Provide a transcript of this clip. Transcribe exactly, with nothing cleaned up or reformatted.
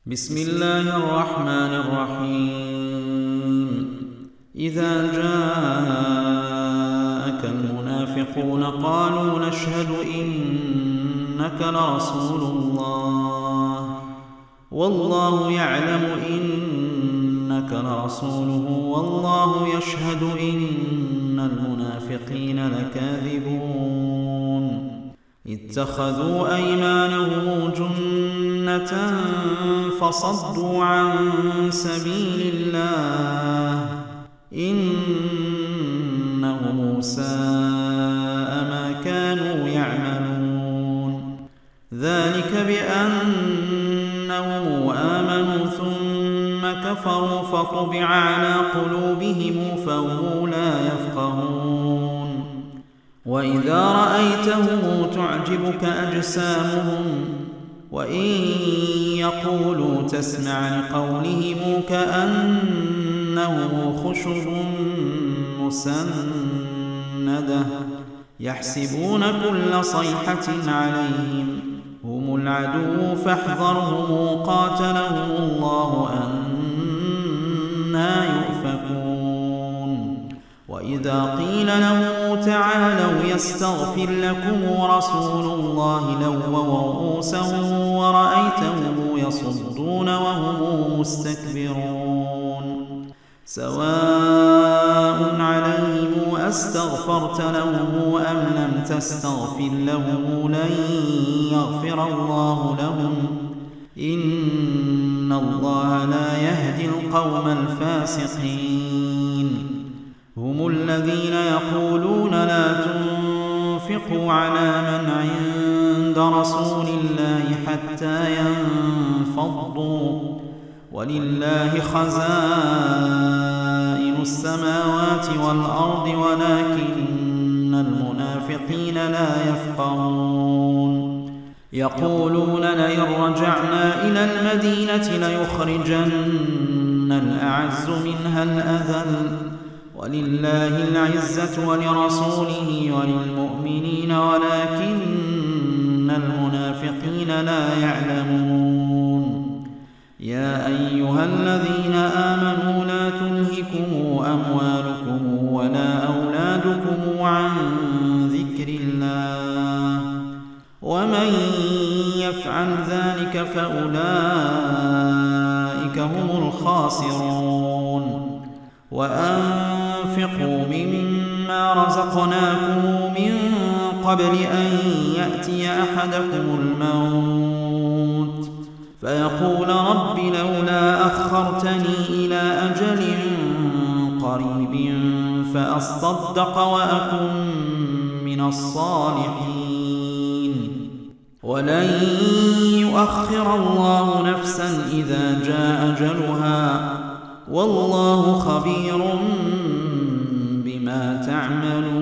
بسم الله الرحمن الرحيم إذا جاءك المنافقون قالوا نشهد إنك لرسول الله والله يعلم إنك لرسوله والله يشهد إن المنافقين لكاذبون اتخذوا أيمانهم جنة فصدوا عن سبيل الله إنهم ساء ما كانوا يعملون ذلك بأنهم آمنوا ثم كفروا فطبع على قلوبهم فهم لا يفقهون وإذا رأيتهم تعجبك أجسامهم وإن يقولوا تسمع لقولهم كأنهم خشب مسندة يحسبون كل صيحة عليهم هم العدو فاحذرهم قاتلهم الله أنى يؤفكون وإذا قيل لهم تعالوا يستغفر لكم رسول الله لووا رؤوسهم ورأيتهم يصدون وهم مستكبرون سواء عليهم أستغفرت لهم أم لم تستغفر لهم لن يغفر الله لهم إن الله لا يهدي القوم الفاسقين هم الذين يقولون لا تنفقوا على من عند رسول الله حتى ينفضوا ولله خزائن السماوات والأرض ولكن المنافقين لا يفقهون يقولون لئن رجعنا إلى المدينة ليخرجن الأعز منها الأذل ولله العزة ولرسوله وللمؤمنين ولكن المنافقين لا يعلمون يا أيها الذين آمنوا لا تلهكم أموالكم ولا أولادكم عن ذكر الله ومن يفعل ذلك فأولئك هم الخاسرون وأنفقوا مما رزقناكم من قبل أن يأتي أحدكم الموت فيقول رب لولا أخرتني إلى أجل قريب فأصدق وأكن من الصالحين ولن يؤخر الله نفسا إذا جاء أجلها والله خبير بما تعملون